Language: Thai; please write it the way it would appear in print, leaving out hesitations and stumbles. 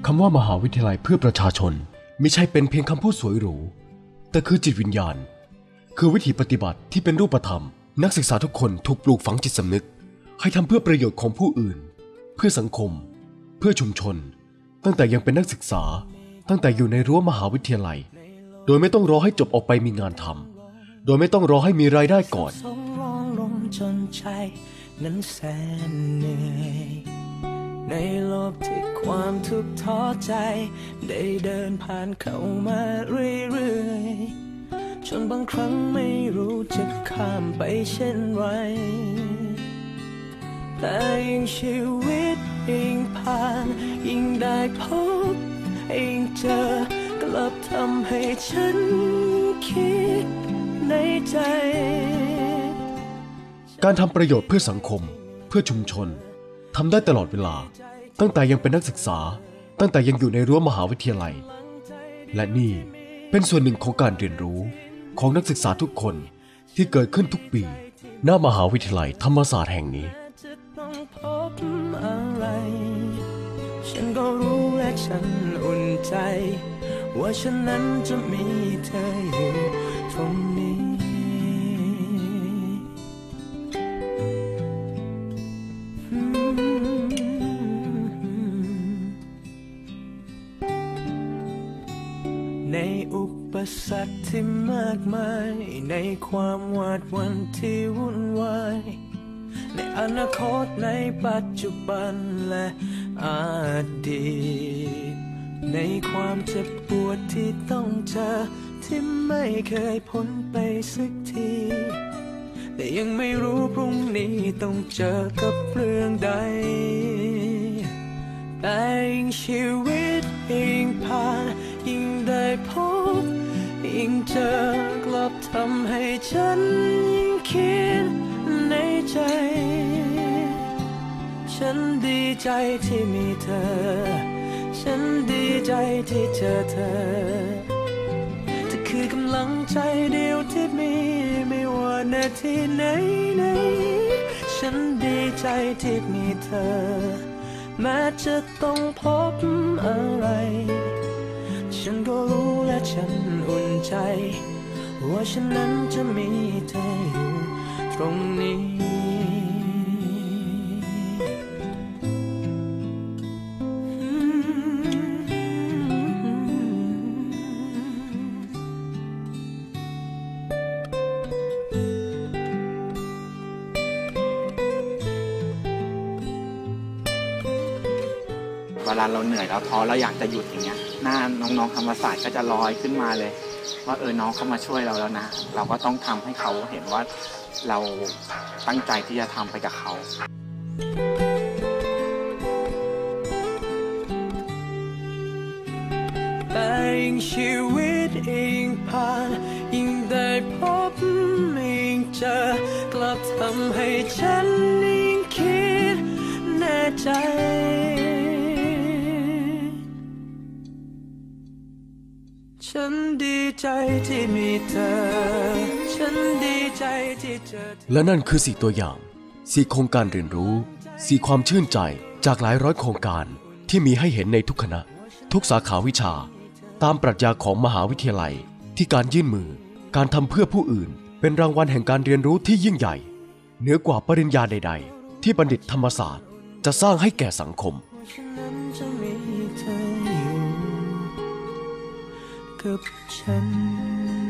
คำว่ามหาวิทยาลัยเพื่อประชาชนไม่ใช่เป็นเพียงคำพูดสวยหรูแต่คือจิตวิญญาณคือวิถีปฏิบัติที่เป็นรูปธรรมนักศึกษาทุกคนถูกปลูกฝังจิตสำนึกให้ทำเพื่อประโยชน์ของผู้อื่นเพื่อสังคมเพื่อชุมชนตั้งแต่ยังเป็นนักศึกษาตั้งแต่อยู่ในรั้วมหาวิทยาลัยโดยไม่ต้องรอให้จบออกไปมีงานทำโดยไม่ต้องรอให้มีรายได้ก่อนจนใจนั้นแสนเหนื่อยในโลกที่ความทุกข์ท้อใจได้เดินผ่านเข้ามาเรื่อยๆจนบางครั้งไม่รู้จะข้ามไปเช่นไรแต่ยิ่งชีวิตยิ่งผ่านยิ่งได้พบยิ่งเจอกลับทำให้ฉันคิดในใจการทำประโยชน์เพื่อสังคมเพื่อชุมชนทำได้ตลอดเวลาตั้งแต่ยังเป็นนักศึกษาตั้งแต่ยังอยู่ในรั้วมหาวิทยาลัยและนี่เป็นส่วนหนึ่งของการเรียนรู้ของนักศึกษาทุกคนที่เกิดขึ้นทุกปีหน้ามหาวิทยาลัยธรรมศาสตร์แห่งนี้ฉันก็รู้และฉันอุ่นใจว่าฉันนั้นจะมีเธออยู่ตรงนี้ในอุปสรรคที่มากมายในความหวาดหวั่นที่วุ่นวายในอนาคตในปัจจุบันและอดีตในความเจ็บปวดที่ต้องเจอที่ไม่เคยพ้นไปสักทีแต่ยังไม่รู้พรุ่งนี้ต้องเจอกับเรื่องใดแต่ยิ่งชีวิตยิ่งผ่านยิ่งได้พบยิ่งเจอกลับทำให้ฉันยิ่งคิดในใจฉันดีใจที่มีเธอฉันดีใจที่เจอเธอเธอคือกำลังใจเดียวที่มีไม่ว่านาทีไหนฉันดีใจที่มีเธอแม้จะต้องพบอะไรฉันก็รู้และฉันอุ่นใจว่าฉันนั้นจะมีเธออยู่ตรงนี้เวลาเราเหนื่อยเราท้อเราอยากจะหยุดอย่างเงี้ยหน้าน้องๆธรรมศาสตร์ก็จะลอยขึ้นมาเลยว่าน้องเขามาช่วยเราแล้วนะเราก็ต้องทำให้เขาเห็นว่าเราตั้งใจที่จะทำไปกับเขาแต่ยิ่งชีวิตยิ่งผ่านยิ่งได้พบยิ่งเจอกลับทำให้ฉันยิ่งคิดแน่ใจฉันดีใจที่มีเธอฉันดีใจที่เจอเธอและนั่นคือ4ตัวอย่าง4โครงการเรียนรู้4ความชื่นใจจากหลายร้อยโครงการที่มีให้เห็นในทุกคณะทุกสาขาวิชาตามปรัชญาของมหาวิทยาลัยที่การยื่นมือการทำเพื่อผู้อื่นเป็นรางวัลแห่งการเรียนรู้ที่ยิ่งใหญ่เหนือกว่าปริญญาใดๆที่บัณฑิตธรรมศาสตร์จะสร้างให้แก่สังคมกับฉัน